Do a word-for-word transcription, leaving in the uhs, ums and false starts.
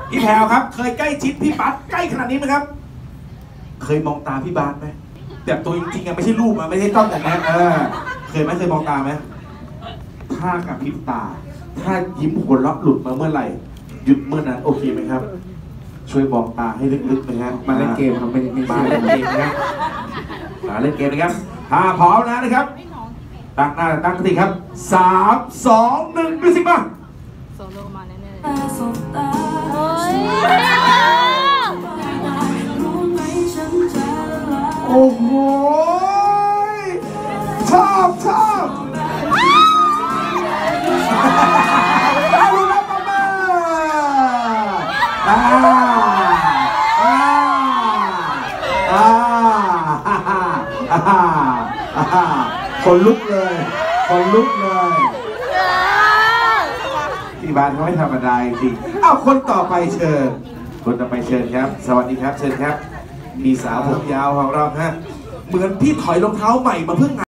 พี่แพรวครับเคยใกล้ชิดพี่บัสใกล้ขนาดนี้ไหมครับเคยมองตาพี่บัสไหมแต่ตัวจริงๆอะไม่ใช่รูปอะไม่ใช่ต้องอย่างนั้นเออเคยไหมเคยมองตาไหมถ้ากับพริบตาถ้ายิ้มหัวเราะหลุดมาเมื่อไหร่หยุดเมื่อนั้นโอเคไหมครับช่วยมองตาให้ลึกๆนะฮะมาเล่นเกมครับไม่ไม่มาเล่นเกมนะมาเล่นเกมนะครับถ้าพร้อมแล้วนะครับตั้งหน้าตั้งสติครับสามสองหนึ่งมิวสิกมาโซโล่มาแน่ๆโอ้โหชอบชอบเอาลูกแล้วมามาอ่าอ่าอ่าอ่าอ่าคนลุกเลยคนลุกเลยที่บ้านเขาไม่ธรรมดาจริงเอ้าคนต่อไปเชิญคนต่อไปเชิญครับสวัสดีครับเชิญครับมีสาวผมยาวของเราฮะเหมือนพี่ถอยรองเท้าใหม่มาเพิ่ง